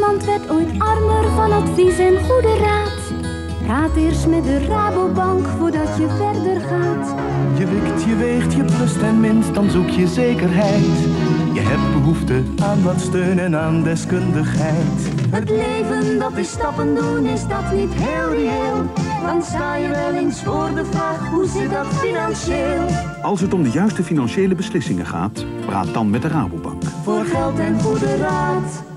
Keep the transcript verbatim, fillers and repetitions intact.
Nederland werd ooit armer van advies en goede raad. Praat eerst met de Rabobank voordat je verder gaat. Je wikt, je weegt, je plust en minst, dan zoek je zekerheid. Je hebt behoefte aan wat steun en aan deskundigheid. Het leven dat is stappen doen, is dat niet heel reëel? Dan sta je wel eens voor de vraag, hoe zit dat financieel? Als het om de juiste financiële beslissingen gaat, praat dan met de Rabobank. Voor geld en goede raad.